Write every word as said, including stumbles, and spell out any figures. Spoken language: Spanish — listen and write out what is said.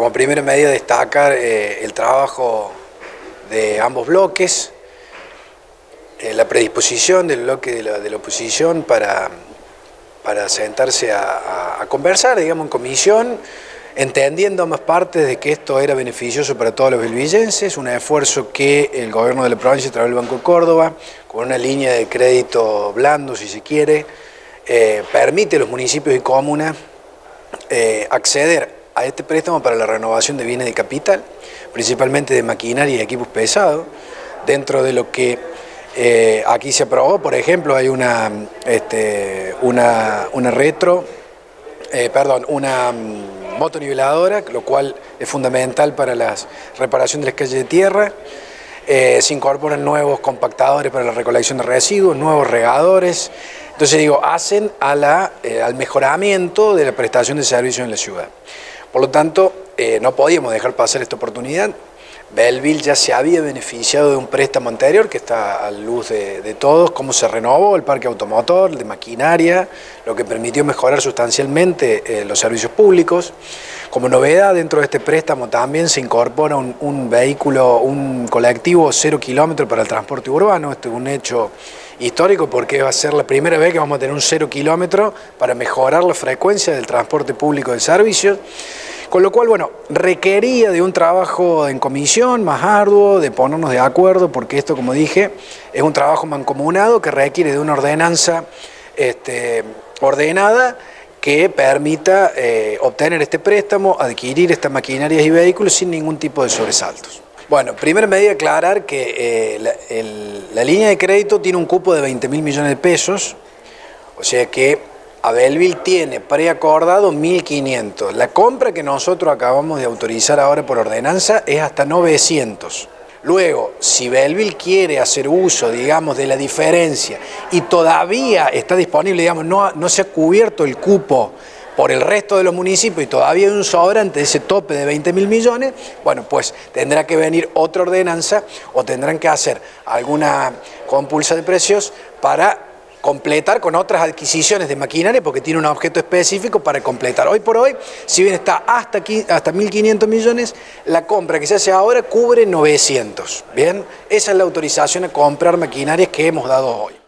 Como primera medida destacar eh, el trabajo de ambos bloques, eh, la predisposición del bloque de la, de la oposición para, para sentarse a, a, a conversar, digamos, en comisión, entendiendo ambas partes de que esto era beneficioso para todos los bilvillenses, un esfuerzo que el gobierno de la provincia a través del Banco de Córdoba, con una línea de crédito blando, si se quiere, eh, permite a los municipios y comunas eh, acceder a este préstamo para la renovación de bienes de capital, principalmente de maquinaria y equipos pesados, dentro de lo que eh, aquí se aprobó. Por ejemplo, hay una, este, una, una retro, eh, perdón, una motoniveladora, lo cual es fundamental para la reparación de las calles de tierra. Eh, se incorporan nuevos compactadores para la recolección de residuos, nuevos regadores. Entonces digo, hacen a la, eh, al mejoramiento de la prestación de servicios en la ciudad. Por lo tanto, eh, no podíamos dejar pasar esta oportunidad. Belleville ya se había beneficiado de un préstamo anterior que está a luz de, de todos, cómo se renovó el parque automotor, de maquinaria, lo que permitió mejorar sustancialmente eh, los servicios públicos. Como novedad, dentro de este préstamo también se incorpora un, un vehículo, un colectivo cero kilómetros para el transporte urbano. Este es un hecho histórico porque va a ser la primera vez que vamos a tener un cero kilómetro para mejorar la frecuencia del transporte público de servicios. Con lo cual, bueno, requería de un trabajo en comisión más arduo, de ponernos de acuerdo, porque esto, como dije, es un trabajo mancomunado que requiere de una ordenanza este, ordenada que permita eh, obtener este préstamo, adquirir estas maquinarias y vehículos sin ningún tipo de sobresaltos. Bueno, primera medida, aclarar que eh, la, el, la línea de crédito tiene un cupo de veinte mil millones de pesos, o sea que a Belleville tiene preacordado mil quinientos. La compra que nosotros acabamos de autorizar ahora por ordenanza es hasta novecientos. Luego, si Belleville quiere hacer uso, digamos, de la diferencia y todavía está disponible, digamos, no, no se ha cubierto el cupo por el resto de los municipios y todavía hay un sobrante de ese tope de veinte mil millones, bueno, pues tendrá que venir otra ordenanza o tendrán que hacer alguna compulsa de precios para completar con otras adquisiciones de maquinaria porque tiene un objeto específico para completar. Hoy por hoy, si bien está hasta, aquí, hasta mil quinientos millones, la compra que se hace ahora cubre novecientos. Bien, esa es la autorización a comprar maquinarias que hemos dado hoy.